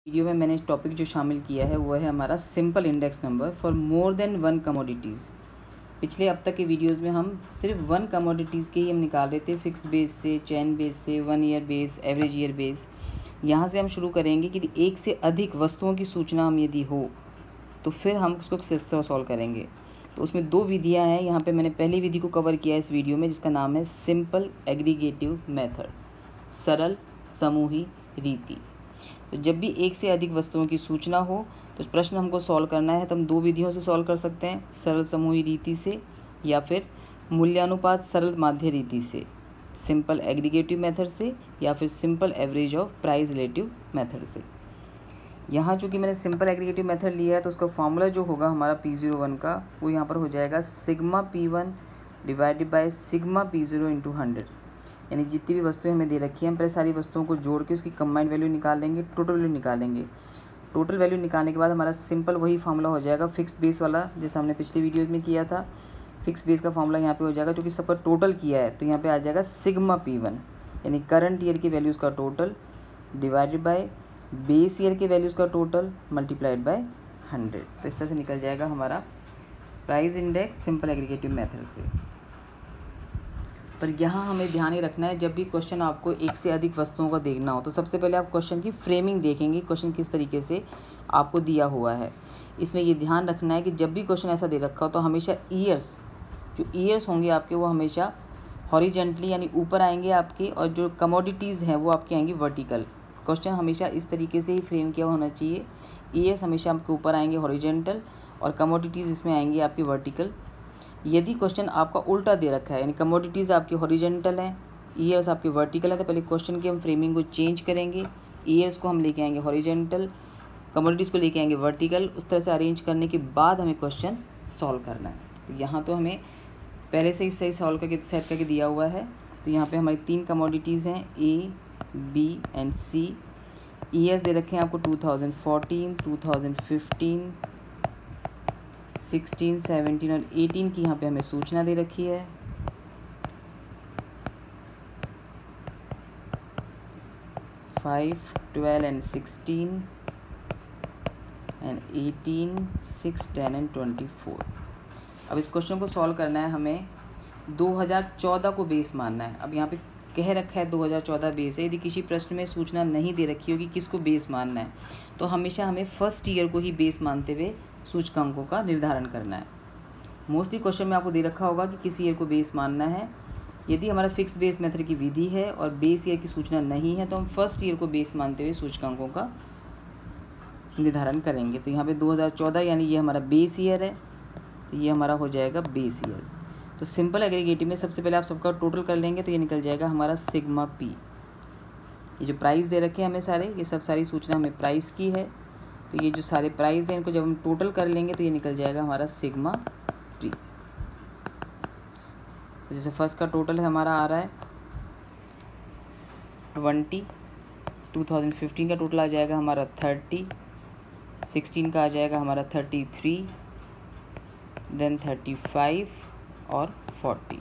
Video में मैंने इस टॉपिक जो शामिल किया है वो है हमारा simple index number for more than one commodities. पिछले अब तक के वीडियोस में हम सिर्फ वन कमोडिटीज़ के ही हम निकाल रहे थे, फिक्स बेस से, चेन बेस से, 1 year base, average year base. यहाँ से हम शुरू करेंगे कि एक से अधिक वस्तुओं की सूचना हम यदि हो तो फिर हम उसको सॉल्व करेंगे। तो उसमें दो विधियाँ हैं। यहाँ पर मैंने पहली विधि को कवर किया है इस वीडियो में, जिसका नाम है सिंपल एग्रीगेटिव मेथड, सरल समूही रीति। तो जब भी एक से अधिक वस्तुओं की सूचना हो तो प्रश्न हमको सॉल्व करना है तो हम दो विधियों से सॉल्व कर सकते हैं, सरल समूही रीति से या फिर मूल्यानुपात सरल माध्य रीति से, सिंपल एग्रीगेटिव मेथड से या फिर simple average of price relative method से। यहाँ चूँकि मैंने सिंपल एग्रीगेटिव मेथड लिया है तो उसका फॉर्मूला जो होगा हमारा P01 का वो यहाँ पर हो जाएगा sigma P1 divided by sigma P0 into 100। यानी जितनी भी वस्तुएं हमें दे रखी हैं हम पहले सारी वस्तुओं को जोड़ के उसकी कंबाइंड वैल्यू निकालेंगे, टोटल वैल्यू निकालेंगे। टोटल वैल्यू निकालने के बाद हमारा सिंपल वही फार्मूला हो जाएगा फिक्स बेस वाला, जैसा हमने पिछले वीडियो में किया था। फिक्स बेस का फार्मूला यहाँ पे हो जाएगा, क्योंकि सबका टोटल किया है तो यहाँ पे आ जाएगा सिग्मा P1 यानी करंट ईयर की वैल्यूज़ का total divided by base year के वैल्यूज़ का टोटल मल्टीप्लाइड बाय 100। तो इस तरह से निकल जाएगा हमारा price index simple aggregative method से। पर यहाँ हमें ध्यान ही रखना है, जब भी क्वेश्चन आपको एक से अधिक वस्तुओं का देखना हो तो सबसे पहले आप क्वेश्चन की फ्रेमिंग देखेंगे, क्वेश्चन किस तरीके से आपको दिया हुआ है। इसमें ये ध्यान रखना है कि जब भी क्वेश्चन ऐसा दे रखा हो तो हमेशा जो ईयर्स होंगे आपके वो हमेशा हॉरिजेंटली यानी ऊपर आएंगे आपके, और जो कमोडिटीज़ हैं वो आपकी आएंगी वर्टिकल। क्वेश्चन हमेशा इस तरीके से ही फ्रेम किया होना चाहिए, ईयर्स हमेशा आपके ऊपर आएंगे हॉरिजेंटल और कमोडिटीज़ इसमें आएंगी आपकी वर्टिकल। यदि क्वेश्चन आपका उल्टा दे रखा है यानी कमोडिटीज़ आपकी हॉरिजेंटल हैं, ईयर्स आपके वर्टिकल हैं, तो पहले क्वेश्चन की हम फ्रेमिंग को चेंज करेंगे। ईयर्स को हम लेके आएंगे हॉरिजेंटल, कमोडिटीज़ को लेके आएंगे वर्टिकल। उस तरह से अरेंज करने के बाद हमें क्वेश्चन सॉल्व करना है। तो यहाँ तो हमें पहले से ही सही सॉल्व करके सेट करके दिया हुआ है। तो यहाँ पर हमारी 3 कमोडिटीज़ हैं A, B and C। Years दे रखे हैं आपको 2014, 2015, 16, 17 और 18 की यहाँ पे हमें सूचना दे रखी है। Five, 12 and 16 and 18, 6, 10 and 24। अब इस क्वेश्चन को सॉल्व करना है, हमें 2014 को बेस मानना है। अब यहाँ पे कह रखा है 2014 बेस है। यदि किसी प्रश्न में सूचना नहीं दे रखी होगी किसको बेस मानना है तो हमेशा हमें फर्स्ट ईयर को ही बेस मानते हुए सूचकांकों का निर्धारण करना है। मोस्टली क्वेश्चन में आपको दे रखा होगा कि किसी ईयर को बेस मानना है। यदि हमारा फिक्स बेस मेथड की विधि है और बेस ईयर की सूचना नहीं है तो हम फर्स्ट ईयर को बेस मानते हुए सूचकांकों का निर्धारण करेंगे। तो यहाँ पे 2014 यानी ये हमारा बेस ईयर है, तो ये हमारा हो जाएगा बेस ईयर। तो सिंपल एग्रीगेटिव में सबसे पहले आप सबका टोटल कर लेंगे तो ये निकल जाएगा हमारा सिग्मा P। ये जो प्राइस दे रखे हैं हमें सारे, ये सब सारी सूचना हमें प्राइस की है। तो ये जो सारे प्राइस हैं इनको जब हम टोटल कर लेंगे तो ये निकल जाएगा हमारा सिग्मा P। तो जैसे फर्स्ट का टोटल है हमारा आ रहा है 20, 2015 का टोटल आ जाएगा हमारा 30, 16 का आ जाएगा हमारा 33, देन 35 और 40।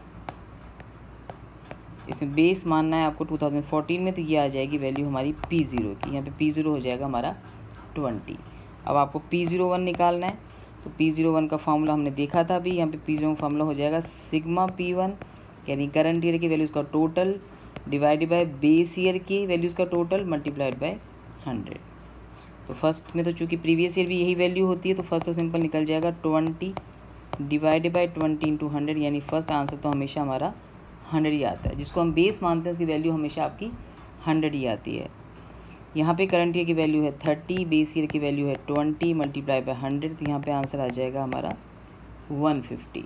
इसमें बेस मानना है आपको 2014 में, तो ये आ जाएगी वैल्यू हमारी P0 की। यहाँ पे P0 हो जाएगा हमारा 20। अब आपको P01 निकालना है, तो P01 का फार्मूला हमने देखा था अभी। यहाँ पे P01 फार्मूला हो जाएगा सिग्मा P1 यानी करंट ईयर की वैल्यूज़ का total divided by base year की वैल्यूज़ का टोटल मल्टीप्लाइड बाय 100। तो फर्स्ट में तो चूँकि प्रीवियस ईयर भी यही वैल्यू होती है तो फर्स्ट तो सिंपल निकल जाएगा 20 डिवाइडेड बाय 20 इंटू 100, यानी फर्स्ट आंसर तो हमेशा हमारा 100 ही आता है। जिसको हम बेस मानते हैं उसकी वैल्यू हमेशा आपकी 100 ही आती है। यहाँ पे करंट ईयर की वैल्यू है 30, बेस ईयर की वैल्यू है 20 मल्टीप्लाई बाय 100, तो यहाँ पे आंसर आ जाएगा हमारा 150।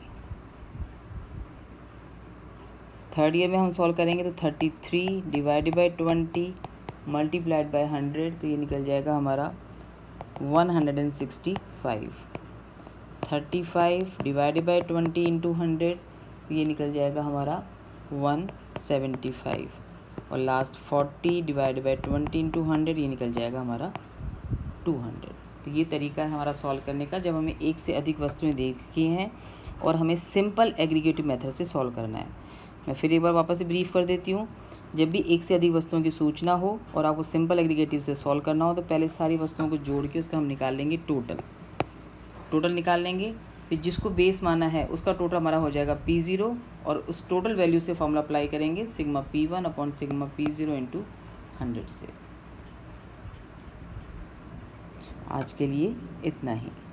थर्ड ईयर में हम सॉल्व करेंगे तो 33 डिवाइडेड बाय 20 मल्टीप्लाइड बाय 100, तो ये निकल जाएगा हमारा 165। 35 डिवाइडेड बाय 20 इंटू 100, तो ये निकल जाएगा हमारा 175। और लास्ट 40 डिवाइड बाय 20 इंटू 100, ये निकल जाएगा हमारा 200। तो ये तरीका है हमारा सॉल्व करने का जब हमें एक से अधिक वस्तुएं देखी हैं और हमें सिंपल एग्रीगेटिव मेथड से सॉल्व करना है। मैं फिर एक बार वापस से ब्रीफ कर देती हूँ। जब भी एक से अधिक वस्तुओं की सूचना हो और आपको सिंपल एग्रीगेटिव से सॉल्व करना हो तो पहले सारी वस्तुओं को जोड़ के उसका हम निकाल लेंगे टोटल निकाल लेंगे। फिर जिसको बेस माना है उसका टोटल हमारा हो जाएगा P0 और उस टोटल वैल्यू से फॉर्मूला अप्लाई करेंगे sigma P1 upon sigma P0 into 100 से। आज के लिए इतना ही।